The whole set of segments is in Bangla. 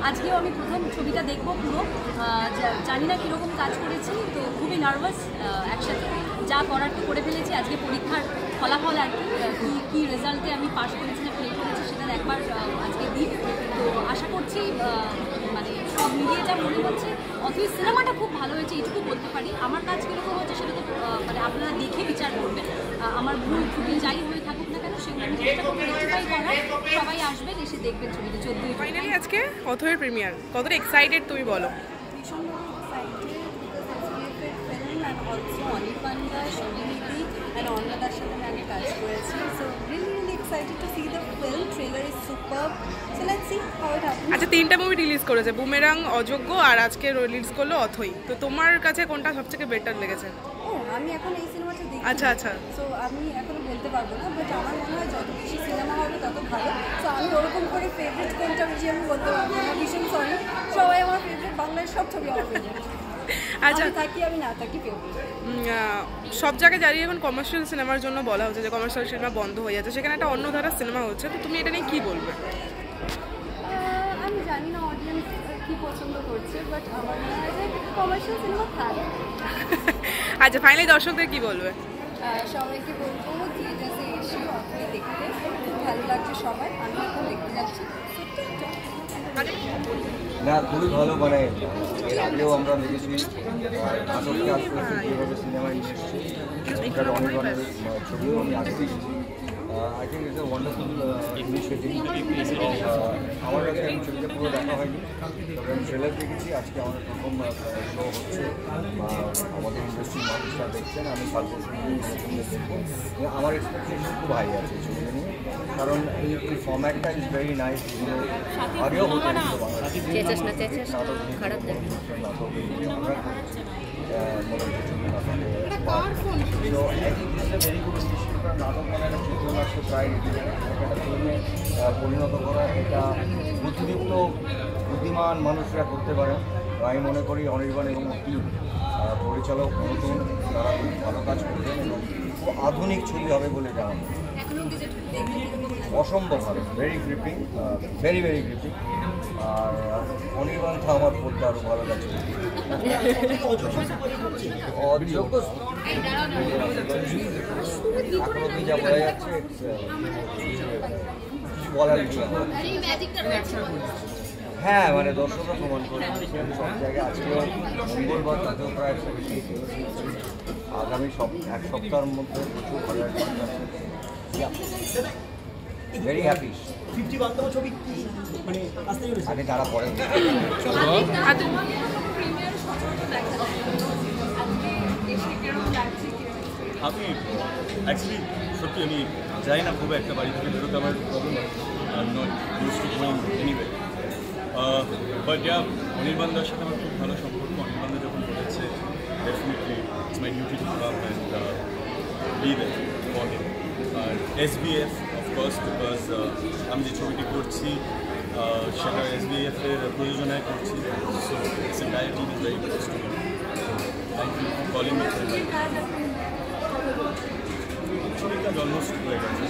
আজকেও আমি প্রথম ছবিটা দেখবো পুরো, জানি না কীরকম কাজ করেছি, তো খুবই নার্ভাস। একসাথে যা করার তো করে ফেলেছি, আজকে পরীক্ষার ফলাফল আর কি রেজাল্টে আমি পাস করেছি না ফেল করেছি সেটা একবার আজকে দিই। তো আশা করছি মানে সব মিলিয়ে যা মনে হচ্ছে, অথচ সিনেমাটা খুব ভালো হয়েছে এইটুকু বলতে পারি। আমার কাজ কীরকম হচ্ছে সেটা তো মানে আপনারা দেখে বিচার করবেন। আমার ভুল ত্রুটি যাই হয়ে থাকুক না কেন সেগুলো আমি চেষ্টা করবো রেক্টিফাই করার। সবাই আসবেন, এসে দেখবেন ছবিটা। 14ই ফাইনালি আজকে অথয়ের প্রিমিয়ার, কতটা এক্সাইটেড তুমি বলো? ভীষণ অলসো অনির্বাণদা, সঙ্গীতি অ্যান্ড অন্নদার সাথে আমি আগে কাজ করেছি। So really excited to see the film. Trailer is superb. So let's see how it happens. আচ্ছা, 3টা মুভি রিলিজ করেছে, বুমেরাং, অযোগ্য আর আজকে রিলিজ করলো অথই। তো তোমার কাছে কোনটা সবথেকে বেটার লেগেছে? ও আমি এখন এই সিনেমাটা দেখি। আচ্ছা আচ্ছা। সো আমি এখনো বলতে পারবো না, বাট আমার মনে হয় যত বেশি সিনেমা হবে তত ভালো। সো আমি ওরকম করে ফেভারিট কোনটা বেশি আমি বলতে পারবো না। ভীষণ সরি, সবাই আমার ফেভারিট, বাংলার সব ছবি আমার ফেভারিট। আচ্ছা, থাকি আমি না থাকি ফেভারিট। সব জায়গায় দাঁড়িয়ে এখন কমার্শিয়াল সিনেমার জন্য বলা হচ্ছে যে কমার্শিয়াল সিনেমা বন্ধ হয়ে যাচ্ছে, সেখানে একটা অন্য ধারার সিনেমা হচ্ছে, তো তুমি এটা নিয়ে কী বলবে? আমি জানি না অডিয়েন্স কী পছন্দ করছে, বাট আমার মনে হয় যে কমার্শিয়াল সিনেমা থাক। আচ্ছা, ফাইনালি দর্শকদের কী বলবে? সবাইকে বলবো থিয়েটার্সে এসে অথবা দেখতে, খুব ভালো লাগছে সবাই। আমি এখন দেখতে যাচ্ছি। না, খুবই ভালো, মানে এর আগেও আমরা দেখেছি নাটক কাজ করেছি, কীভাবে সিনেমায় নিয়ে এসেছি। এটার অনির্বাণের ছবিও আমি আগে দেখেছি। I think it's a wonderful initiative. আমার কাছে আমি ছবিটা পুরো দেখা হয়নি, তবে আমি ট্রেলার দেখেছি। আজকে আমাদের প্রথম শো হচ্ছে, আমাদের ইন্ডাস্ট্রির মানুষরা দেখছেন। আমি কালকে দেখবো। আমার এক্সপেকটেশন খুব হাই আছে এই ছবিটা নিয়ে, কারণ এই ফর্ম্যাটটা ইজ ভেরি নাইস। আগেও হতো নাটক মানে একটা চিত্রনাট্য প্রায় একটা ফিল্মে পরিণত করা, এটা বুদ্ধিদীপ্ত বুদ্ধিমান মানুষরা করতে পারে। আমি মনে করি অনির্বাণ এবং টিম পরিচালক নতুন, তারা খুব ভালো কাজ করবেন এবং খুব আধুনিক ছবি হবে বলে এটা আমার অসম্ভব হবে। Very gripping, very very gripping. আর অনির্বাণ তো আমার পড়তে আরও ভালো লাগছে। অযোগ্য এখনো কি যা বলা যাচ্ছে, কিছু বলার নেই। হ্যাঁ, মানে দর্শকরা প্রমাণ করে সব জায়গায়। আজকেও মঙ্গলবার, তাতেও প্রায় আগামী এক সপ্তাহের মধ্যে প্রচুর ভালো ভেরি হ্যাপি। আগে যারা পড়ে আমি অ্যাকচুয়ালি সত্যি আমি যাই না খুব একটা, বাড়ি থেকে বেরোতে আমার প্রবলেম হয়, not use to going anyway. But yeah, অনির্বাণদার সাথে আমার খুব ভালো সম্পর্ক। অনির্বাণদা যখন বলেছে definitely it's my duty to come and be there for him. আর SBF অফকোর্স, বিকজ আমি যে ছবিটি করছি সেটা SBF-এর প্রযোজনায় করছি। So it's entire team is very close to me. Thank you for calling me. ছবিটা অলমোস্ট হয়ে গেছে,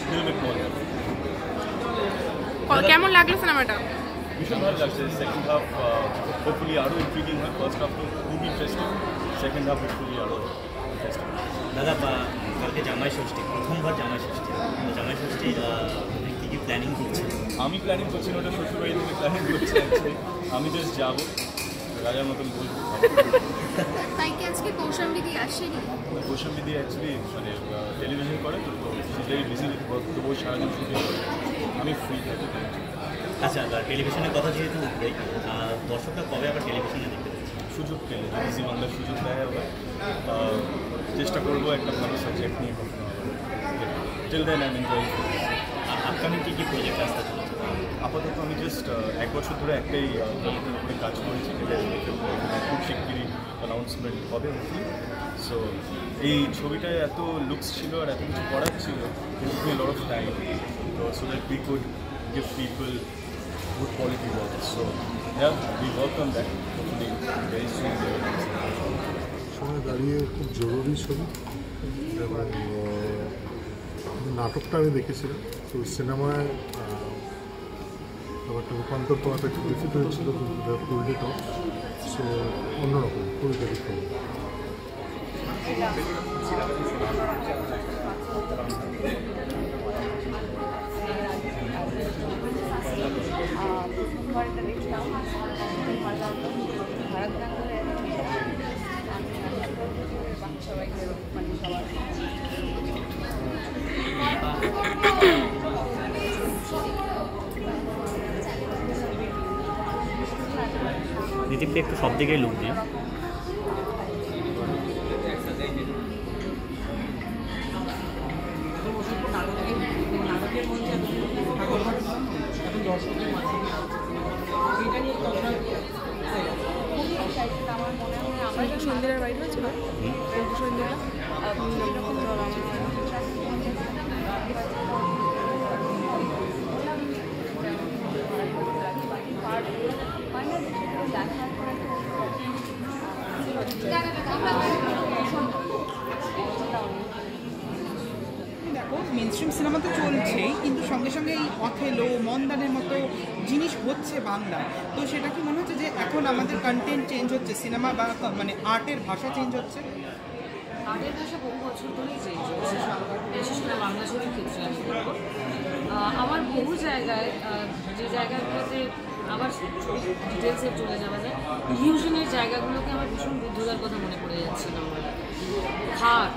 কেমন লাগলো সিনেমাটা? ভীষণ ভালো লাগছে। সেকেন্ড হাফ হোপফুলি আরও ইন্ট্রিগিং হয়। ফার্স্ট হাফ তো খুব ইন্টারেস্টিং, সেকেন্ড হাফ হোপফুলি আরও ইন্টারেস্টিং। দাদা, কালকে জামাই ষষ্ঠী, প্রথমবার জামাই ষষ্ঠী। জামাই ষষ্ঠীর কী কী প্ল্যানিং করছে? আমি প্ল্যানিং করছি না, ওটা শ্বশুরবাড়ি থেকে প্ল্যানিং করছি। আমি জাস্ট যাবো, রাজার মতন বলবো। তাই কি আজকে কৌশাম্বী আসেনি? কৌশাম্বী অ্যাকচুয়ালি মানে টেলিভিশন করে, তো সেটাই বেশি তবুও সারাদিন শুটিং করে, আমি ফ্রি থাকি। আচ্ছা, টেলিভিশনের কথা যেহেতু উঠবেই, দর্শকরা কবে আবার টেলিভিশনে দেখতে পাচ্ছে? সুযোগ পেলে, যদি জি বাংলার সুযোগ দেয় হবে, চেষ্টা করবো একটা ভালো সাবজেক্ট নিয়ে করতে হবে। Till then I am enjoying. Upcoming কী কী প্রজেক্ট আসতে চলেছে? আপাতত আমি জাস্ট 1 বছর ধরে একটাই প্রজেক্টের উপরে কাজ করেছি, যেটা খুব শিগগিরই অ্যানাউন্সমেন্ট হবে। সো এই ছবিটায় এত লুকস ছিল আর এত কিছু করার ছিল, কিন্তু লট অফ টাইম, তো so that we could give people good quality work. So yeah, we work on that. Hopefully very soon. সময় দাঁড়িয়ে খুব জরুরি ছবি, এবং নাটকটা আমি দেখেছিলাম। তো সিনেমায় ব্যাপারটা রূপান্তর করাটা একটু ডিফিকাল্ট ছিল, কিন্তু পুরোটাই টপ। সো অন্যরকম, খুবই ব্যতিক্রম। নীতিপকে একটু সব দিকেই লুক দিয়ে সন্ধ্যের বাইরে হয়েছিল সন্ধ্যা দেখো মেনস্ট্রিম সিনেমা তো চলছেই, কিন্তু সঙ্গে সঙ্গে এই অথেলো, মন্দারের মতো জিনিস হচ্ছে বাংলা। তো সেটা কি মনে হচ্ছে যে এখন আমাদের কন্টেন্ট চেঞ্জ হচ্ছে, সিনেমা বা মানে আর্টের ভাষা চেঞ্জ হচ্ছে? আর্টের ভাষা বহু বছর ধরেই চেঞ্জ হচ্ছে, বিশেষ করে বাংলা ছবির ক্ষেত্রে আমি বলবো। আমার বহু জায়গায়, যে জায়গাগুলোতে আবার ডিটেলসে চলে যাওয়া যায়, ইলিউশনের জায়গাগুলোকে আমার ভীষণ বুদ্ধদার কথা মনে পড়ে যাচ্ছিল। আমার খাট,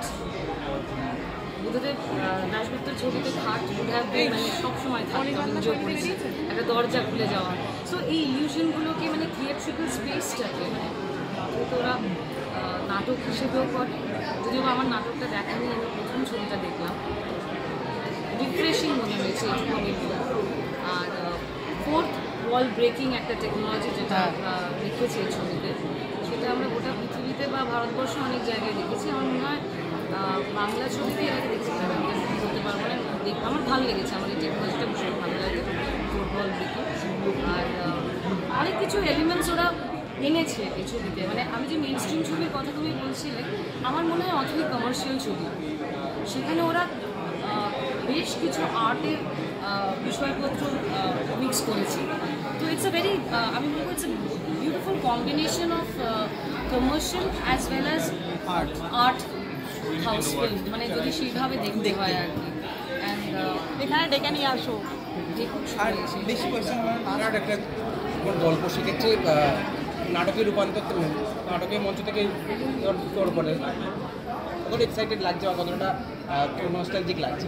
বুদ্ধদেব দাশগুপ্তের ছবিতে খাট মানে সবসময় থাকতো, আমি নিজেও করেছি, একটা দরজা খুলে যাওয়া। সো এই ইলিউশনগুলোকে মানে থিয়েট্রিক্যাল স্পেসটাকে তো ওরা নাটক হিসেবেও করে। যদিও আমার নাটকটা দেখা নিয়ে আমি প্রথম ছবিটা দেখলাম, রিফ্রেশিং মনে হয়েছে এইটুকু আমি বলবো। আর ফোর্থ ওয়াল ব্রেকিং একটা টেকনোলজি যেটা রেখেছে এই ছবিতে, সেটা আমরা গোটা পৃথিবীতে বা ভারতবর্ষে অনেক জায়গায় দেখেছি। আমার মনে হয় বাংলা ছবিতে এর আগে দেখছি, বলতে পারবো না। আমার ভালো লেগেছে, আমার এই টেকনোলজিটা ভীষণ ভালো লাগে, ফোর্থ ওয়াল ব্রেকিং। আর অনেক কিছু এলিমেন্টস ওরা এনেছে এই ছবিতে। মানে আমি যে মেন স্ট্রিম ছবির কথা তুমি বলছিলে, আমার মনে হয় অথই কমার্শিয়াল ছবি, সেখানে ওরা বেশ কিছু আর্টের বিষয়পত্র মিক্স করেছে। তো ইটস আ ভেরি, আমি বলবো it's a beautiful combination of commercial as well as art house film, মানে যদি সেইভাবে দেখতে হয় আর কি। অ্যান্ড এখানে ডেকে নিয়ে আসো, দেখুন। আর বেশি কোয়েশ্চেন আর একটা গল্প, সেক্ষেত্রে নাটকের রূপান্তর, নাটকের মঞ্চ থেকে তোর পরে কতটা এক্সাইটেড লাগছে বা কতটা তোর নস্টালজিক লাগছে?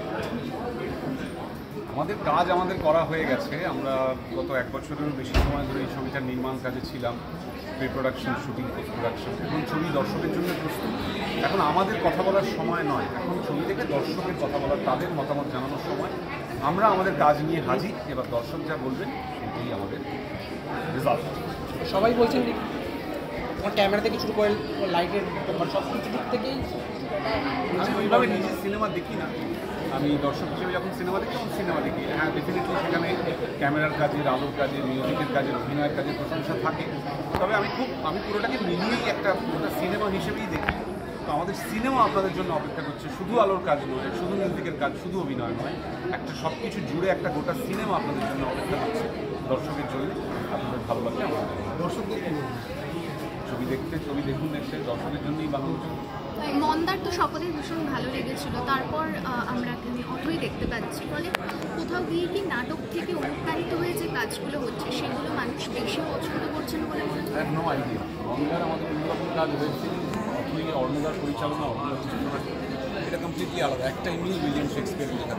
আমাদের কাজ আমাদের করা হয়ে গেছে। আমরা গত 1 বছরেরও বেশি সময় ধরে এই ছবিটার নির্মাণ কাজে ছিলাম, pre production, shooting, post production. এখন ছবি দর্শকের জন্য প্রস্তুত। এখন আমাদের কথা বলার সময় নয়, এখন ছবি থেকে দর্শকের কথা বলার, তাদের মতামত জানানোর সময়। আমরা আমাদের কাজ নিয়ে হাজির, এবার দর্শক যা বলবেন সেটাই আমাদের রেজাল্ট। সবাই বলছেন তোমার ক্যামেরা থেকে শুরু করে লাইটের ব্যাপার সব কিছু দিক থেকেই। আমি ওইভাবে নিজের সিনেমা দেখি না, আমি দর্শক হিসেবে যখন সিনেমা দেখি তখন সিনেমা দেখি। হ্যাঁ, ডেফিনেটলি সেখানে ক্যামেরার কাজের, আলোর কাজের, মিউজিকের কাজের, অভিনয়ের কাজের প্রশংসা থাকে। তবে আমি পুরোটাকে মিলিয়েই একটা সিনেমা হিসেবেই দেখি। তো আমাদের সিনেমা আপনাদের জন্য অপেক্ষা করছে, শুধু আলোর কাজ নয়, শুধু মিউজিকের কাজ, শুধু অভিনয় নয়, একটা সব কিছু জুড়ে একটা গোটা সিনেমা আপনাদের জন্য অপেক্ষা করছে, দর্শকের জন্য। আপনাদের ভালো লাগলে আমাদের দর্শকদের ছবি দেখুন, এসে দর্শকের জন্যই বানানো ছবি। মন্দার তো সকলের ভীষণ ভালো লেগেছিল, তারপর আমরা এখানে অথই দেখতে পাচ্ছি। ফলে কোথাও গিয়ে কি নাটক থেকে অনুপ্রাণিত হয়ে যে কাজগুলো হচ্ছে সেগুলো মানুষ বেশি পছন্দ করছেন বলে মনে হয়? No idea. মন্দার আমাদের অন্যরকম কাজ হয়েছে, অথই অর্ণদার পরিচালনা, অর্ণদার চিত্রনাট্য, এটা কমপ্লিটলি আলাদা। একটা ইমিল উইলিয়াম শেক্সপিয়ারের লেখা।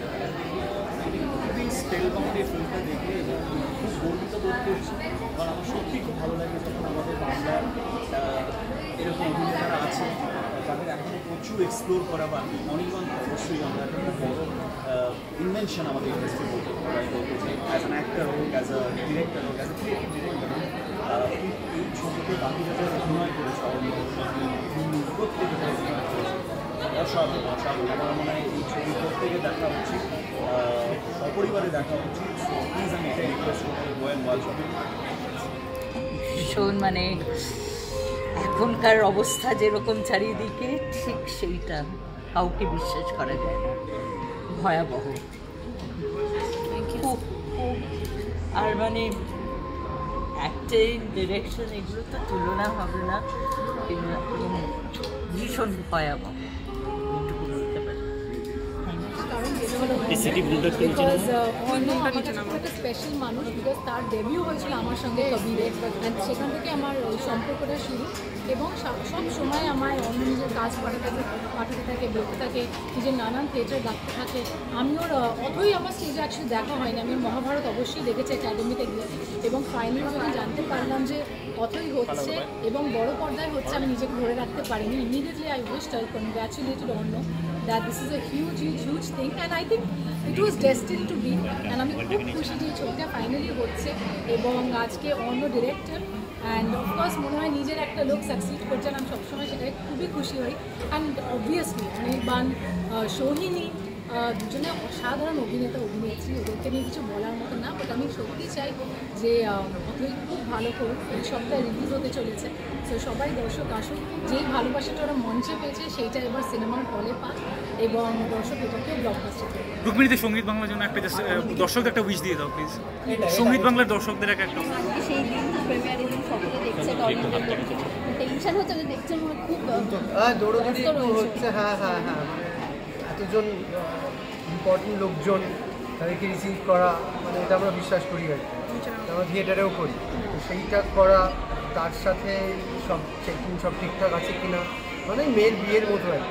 স্পেলবাউন্ড এই ফিল্মটা দেখে খুব গর্বিত বোধ করছি, কারণ আমার সত্যি খুব ভালো লাগে যখন আমাদের বাংলার এরকম অভিনেতারা আছে তাদের এখনও প্রচুর এক্সপ্লোর করা বা অনির্বাণ অবশ্যই আমরা একটা খুব বড় ইনভেনশন আমাদের ইন্ডাস্ট্রি বলতে যে অ্যাজ অ্যান অ্যাক্টার হোক, অ্যাজ আ ডিরেক্টর হোক, অ্যাজ আ ক্রিয়েটিভ ডিরেক্টর হোক, এই ছবিতে বাকি যারা অভিনয় করেছে প্রত্যেকে অভিনয় করেছে অসাধারণ। আমার মনে হয় এই ছবি প্রত্যেকে দেখা উচিত, সপরিবারে দেখা উচিত। সো প্লিজ আমি এটাই রিকোয়েস্ট করবো, গো অ্যান্ড ওয়াচ ইট। ভীষণ মানে এখনকার অবস্থা যেরকম চারিদিকে, ঠিক সেইটা কাউকে বিশ্বাস করা যায় না, ভয়াবহ। খুব আর মানে অ্যাক্টিং ডিরেকশন এগুলো তো তুলনা হবে না, ভীষণ ভয়াবহ এইটুকু বলতে পারি। একটা স্পেশাল মানুষ, বিকজ তার ডেবিউ হয়েছিল আমার সঙ্গে কবিরে, অ্যান্ড সেখান থেকে আমার ওই সম্পর্কটা শুরু। এবং সব সময় আমায় অন্য নিজের কাজ পাঠাতে থাকে, বলতে থাকে, নিজের নানান থিয়েটার ডাকতে থাকে। আমি ওর অতই আমার স্টেজে অ্যাকচুয়ালি দেখা হয়নি, আমি মহাভারত অবশ্যই দেখেছি একাডেমিতে গিয়ে, এবং ফাইনালি যখন জানতে পারলাম যে অথই হচ্ছে এবং বড় পর্দায় হচ্ছে, আমি নিজেকে ধরে রাখতে পারিনি। Immediately I wished, I congratulated অন্য that this is a huge thing, and I think it was destined to be, and আমি খুব খুশি যে ছবিটা ফাইনালি হচ্ছে এবং আজকে অন্য ডিরেক্টর, অ্যান্ড অফকোর্স মনে হয় নিজের একটা লোক সাকসিড করছেন, আমি সবসময় সেটাই খুবই খুশি হই। অ্যান্ড অবভিয়াসলি অনির্বাণ, সোহিনী, দুজনে অসাধারণ অভিনেতা অভিনেত্রী, ওদেরকে নিয়ে কিছু বলার মতো না, বাট আমি সত্যি চাই যে অথই খুব ভালো করুক। এই সপ্তাহে রিলিজ হতে চলেছে, সো সবাই দর্শক আসুক, যেই ভালোবাসাটা ওরা মঞ্চে পেয়েছে সেইটা এবার সিনেমার হলে পাক, এবং দর্শক এটাকেও ব্লকবাস্টার করবে। রুক্মিণীতে সঙ্গীত বাংলার জন্য একটা দর্শকদের একটা উইশ দিয়ে দাও প্লিজ, সঙ্গীত বাংলার দর্শকদের একটা সেই দিন প্রিমিয়ারের দিন সকলে দেখছে, টেনশন হচ্ছে যে দেখছে খুব দৌড়দৌড়ি হচ্ছে। হ্যাঁ, এতজন ইম্পর্টেন্ট লোকজন, তাদেরকে রিসিভ করা, মানে এটা আমরা বিশ্বাস করি আর আমরা থিয়েটারেও করি, তো সেইটা করা, তার সাথে সব চেকিং সব ঠিকঠাক আছে কিনা, মানে মেয়ের বিয়ের মতো আর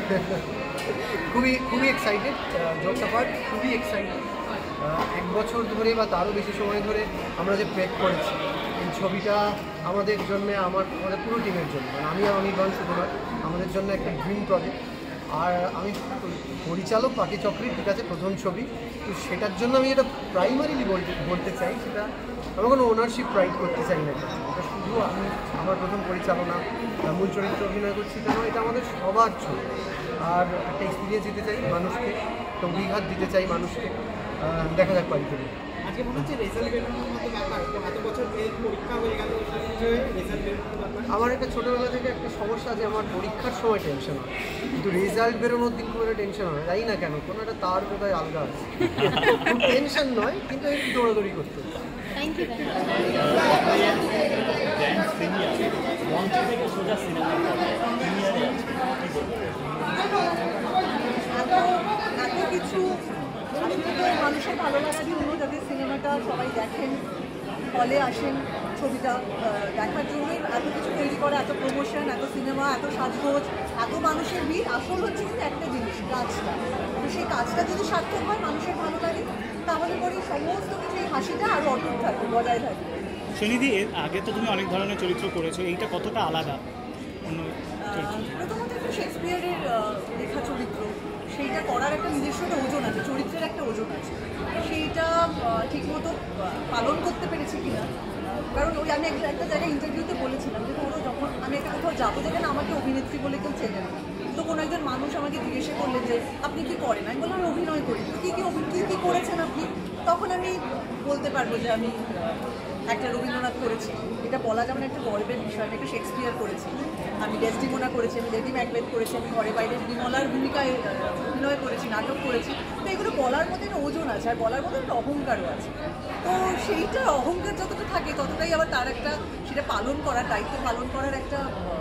খুবই এক্সাইটেড। জোকস অ্যাপার্ট, খুবই এক্সাইটেড। 1 বছর ধরে বা তারও বেশি সময় ধরে আমরা যে প্রেক করেছি এই ছবিটা আমাদের জন্য, আমাদের পুরো টিমের জন্য, মানে আমি আর অনির্বাণ শুধু নয়, আমাদের জন্য একটা ড্রিম প্রজেক্ট। আর আমি পরিচালক পাখি চক্রের, ঠিক আছে, প্রথম ছবি, তো সেটার জন্য আমি এটা প্রাইমারিলি বলতে চাই, সেটা আমি কোনো ওনারশিপ রাইট করতে চাই না, এটা শুধু আমি আমার প্রথম পরিচালনা, মূল চরিত্রে অভিনয় করছি কেন, এটা আমাদের সবার ছবি। আর একটা এক্সপিরিয়েন্স দিতে চাই মানুষকে, একটা অভিঘাত দিতে চাই মানুষকে, দেখা যাক পারি তুমি। আজকে মনে হচ্ছে রেজাল্ট বেরোনোর মতো ব্যাপার, এত বছর পরীক্ষা হয়ে গেল, রেজাল্ট বেরোনোর ব্যাপার। আমার একটা ছোটোবেলা থেকে একটা সমস্যা আছে, আমার পরীক্ষার সময় টেনশন হয়, কিন্তু রেজাল্ট বেরোনোর দিন খুব একটা টেনশন হয়, তাই না কেন, কোনো একটা তার কোথায় আলগা আছে, টেনশন নয়, কিন্তু একটু দৌড়াদৌড়ি করতে। Thank you. এত কিছু আসলে তো মানুষের ভালো লাগার জন্য যাদের সিনেমাটা সবাই দেখেন, হলে আসেন ছবিটা দেখার জন্যই এত কিছু তৈরি করে, এত প্রমোশন, এত সিনেমা, এত সাজগোজ, এত মানুষের ভিড়। আসল হচ্ছে কিন্তু একটা জিনিস, কাজটা। তো সেই কাজটা যদি সার্থক হয়, মানুষের ভালো লাগে, তাহলে পরে সমস্ত কিছু এই হাসিটা আরও অটুট থাকবে, বজায় থাকবে। শনিদি, এর আগে তো তুমি অনেক ধরনের চরিত্র করেছো, এইটা কতটা আলাদা? প্রথমত একটা শেক্সপিয়ারের লেখা চরিত্র, সেইটা করার একটা নিজস্ব একটা ওজন আছে, চরিত্রের একটা ওজন আছে, সেইটা ঠিকমতো পালন করতে পেরেছি কিনা। কারণ ওই আমি একটা জায়গায় ইন্টারভিউতে বলেছিলাম যে ধরো যখন আমি একটা কোথাও যাবো, যেখানে আমাকে অভিনেত্রী বলে কেউ চেনে না, তো কোনো একজন মানুষ আমাকে জিজ্ঞেস করলেন যে আপনি কি করেন, আমি বললাম আমি অভিনয় করি। কী কী করেছেন আপনি? তখন আমি বলতে পারবো যে আমি একটা রবীন্দ্রনাথ করেছি, এটা বলা যেমন একটা গর্বের বিষয়। আমি একটা শেক্সপিয়ার করেছি, আমি ডেসডিমোনা করেছি, আমি লেডি ম্যাকবেথ করেছি, আমি ঘরে বাইরে বিমলার ভূমিকায় অভিনয় করেছি, নাটক করেছি। তো এগুলো বলার মধ্যে একটা ওজন আছে, আর বলার মধ্যে একটা অহংকারও আছে। তো সেইটা অহংকার যতটা থাকে, ততটাই আবার তার একটা সেটা পালন করার, দায়িত্ব পালন করার একটা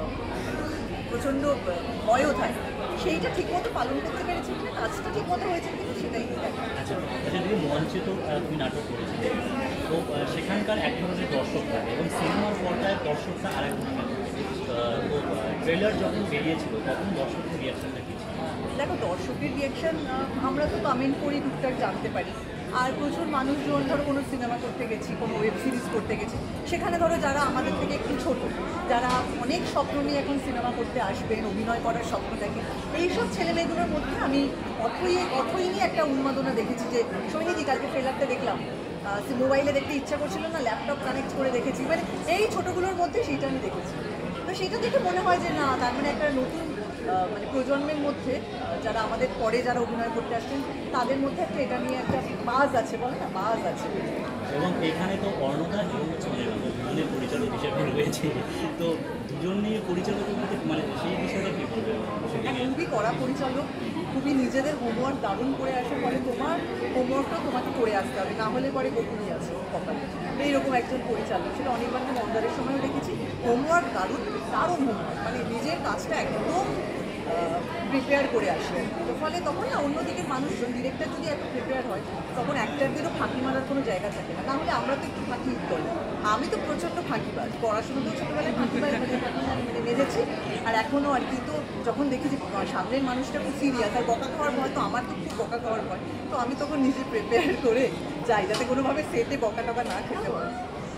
প্রচণ্ড ভয়ও থাকে। সেইটা ঠিকমতো পালন করতে পেরেছি কিনা, কাজটা ঠিকমতো হয়েছে কিনা, সেটাই আচ্ছা, তুমি মঞ্চে তো তুমি নাটক করেছিলে, তো সেখানকার এক ধরনের দর্শক থাকে এবং সিনেমার পর্দায় দর্শকটা আরেক ধরনের। তো ট্রেলার যখন বেরিয়েছিল তখন দর্শকের রিয়াকশনটা কী ছিল? দেখো, দর্শকের রিয়াকশান আমরা তো কমেন্ট করি, টুকটাক জানতে পারি। আর প্রচুর মানুষজন, ধরো কোনো সিনেমা করতে গেছি, কোনো ওয়েব সিরিজ করতে গেছি, সেখানে ধরো যারা আমাদের থেকে একটু ছোটো, যারা অনেক স্বপ্ন নিয়ে এখন সিনেমা করতে আসবেন, অভিনয় করার স্বপ্ন দেখে, এইসব ছেলেমেয়েগুলোর মধ্যে আমি অথই নিয়ে একটা উন্মাদনা দেখেছি। যে সৈনিধি, কালকে ট্রেলারটা দেখলাম, মোবাইলে দেখতে ইচ্ছা করছিল না, ল্যাপটপ কানেক্ট করে দেখেছি, মানে এই ছোটোগুলোর মধ্যে সেইটা আমি দেখেছি। তো সেইটা দেখে মনে হয় যে না, তার মানে একটা নতুন মানে প্রজন্মের মধ্যে যারা আমাদের পরে যারা অভিনয় করতে আসছেন তাদের মধ্যে একটা এটা নিয়ে একটা বাজ আছে, বলে না বাজ আছে। এবং এখানে তো অর্ণদা এবং দুজনের পরিচালক হিসেবে রয়েছে, তো দুজন নিয়ে পরিচালকের মধ্যে মানে সেই বিষয়টা কী বলবে? খুবই কড়া পরিচালক, খুবই নিজেদের হোমওয়ার্ক দারুণ করে আসে, ফলে তোমার হোমওয়ার্কটাও তোমাকে করে আসতে হবে, না হলে পরে গোপনই আছে কপালে। এইরকম একজন পরিচালক, সেটা অনির্বাণকে মন্দারের সময়ও দেখেছি। হোমওয়ার্ক দারুণ দারুণ হোমওয়ার্ক, মানে নিজের কাজটা একদম প্রিপেয়ার করে আসে। তো ফলে তখন না অন্যদিকে মানুষজন, ডিরেক্টর যদি এত প্রিপেয়ার হয় তখন অ্যাক্টারদেরও ফাঁকি মারার কোনো জায়গা থাকে না। তাহলে আমরা তো একটু ফাঁকি করি, আমি তো প্রচণ্ড ফাঁকিবাজ, পড়াশোনাতেও ছোটোবেলায় ফাঁকিবাজ মানে মেরেছি, আর এখনও আর কি। তো যখন দেখি যে সামনের মানুষটা খুব সিরিয়াস আর বকা খাওয়ার ভয়, তো আমার তো খুব বকা খাওয়ার ভয়, তো আমি তখন নিজে প্রিপেয়ার করে যাই যাতে কোনোভাবে সেটে বকা টকা না খেতে হয়।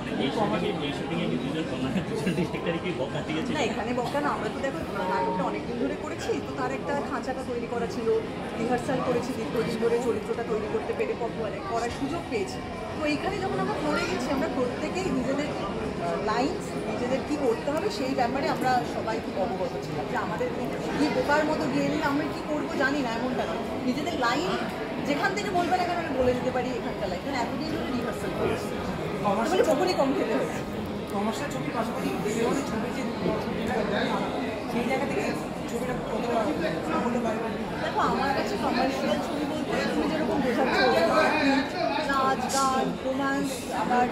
না এখানে বকা না, আমরা তো দেখো নাটকটা অনেকদিন ধরে করেছি, তো তার একটা খাঁচাটা তৈরি করা ছিল, রিহার্সাল করেছি দীর্ঘদিন ধরে, চরিত্রটা তৈরি করতে পেরে করার সুযোগ পেয়েছি। তো এইখানে যখন আমরা পড়ে গেছি, আমরা প্রত্যেকেই নিজেদের লাইনস, নিজেদের কী করতে হবে সেই ব্যাপারে আমরা সবাই খুব অবগত ছিলাম, যে আমাদের কী বোকার মতো গিয়ে নিলে আমরা কী করবো জানি না, এমনটা নয়। নিজেদের লাইন যেখান থেকে বলবে না কেন আমি বলে দিতে পারি এখানকার লাইন, কারণ এতদিন ধরে রিহার্সাল করেছি, তাহলে কখনই কম খেতে হয়েছে। কমার্শিয়াল ছবির পাশাপাশি ছবি যে সেই জায়গা থেকে ছবিটা দেখো আমার কাছে কমার্শিয়াল ছবি বলতে তুমি যেরকম বোঝাচ্ছ, নাচ গান রোমান্স, আবার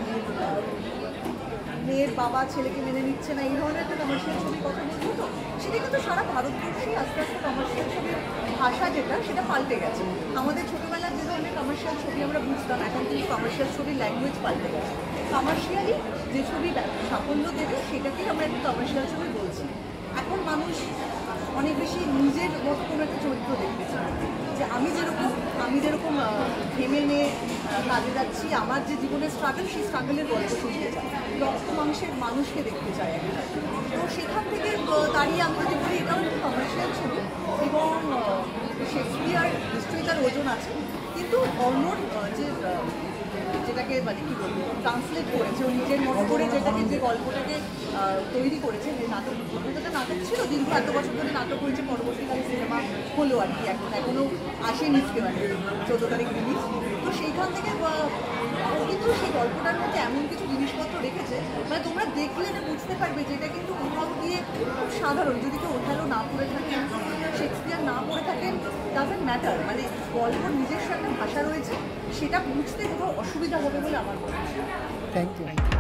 মেয়ের বাবা ছেলেকে মেনে নিচ্ছে না, এই ধরনের একটা কমার্শিয়াল ছবির কথা বলবো। তো সেটা কিন্তু সারা ভারতবর্ষেই আস্তে আস্তে কমার্শিয়াল ছবির ভাষা যেটা সেটা পাল্টে গেছে। আমাদের ছোটোবেলার যে ধরনের কমার্শিয়াল ছবি আমরা বুঝতাম, এখন কিন্তু কমার্শিয়াল ছবির ল্যাঙ্গুয়েজ পাল্টে গেছে। কমার্শিয়ালি যে ছবি সাফল্য দেবে সেটাকেই আমরা একটা কমার্শিয়াল ছবি বলছি। এখন মানুষ অনেক বেশি নিজের মতো কোনো একটা চরিত্র দেখতে চায়, যে আমি যেরকম ঘেমে নিয়ে কাজে যাচ্ছি, আমার যে জীবনের স্ট্রাগল, সেই স্ট্রাগলের গল্প শুনতে চায়, রক্ত মাংসের মানুষকে দেখতে চায় একটা। তো সেখান থেকে দাঁড়িয়ে আমি যদি বলি এটাও একটা কমার্শিয়াল ছবি, এবং শেক্সপিয়ার নিশ্চয়ই তার ওজন আছে, কিন্তু অন্যর যেটাকে মানে কী বলবো ট্রান্সলেট করেছে, ও নিজের মতো করে যেটাকে, যে গল্পটাকে তৈরি করেছে, যে নাটক একটা নাটক ছিল, দীর্ঘ এত বছর ধরে নাটক হয়েছে, পরবর্তীকালে সিনেমা হলো আর কি, এখনও আসেনি মানে 14 তারিখ রিলিজ। তো সেইখান থেকে কিন্তু সেই গল্পটার মধ্যে এমন কিছু জিনিসপত্র রেখেছে, মানে তোমরা দেখলে না বুঝতে পারবে যে এটা কিন্তু কোথাও গিয়ে খুব সাধারণ। যদি কেউ ওঠালো না পড়ে থাকেন, শেক্সপিয়ার না পড়ে থাকেন, ডাজেন্ট ম্যাটার, মানে গল্পর নিজস্ব একটা ভাষা রয়েছে, সেটা বুঝতে কোথাও অসুবিধা হবে বলে আমার মনে হয়। Thank you.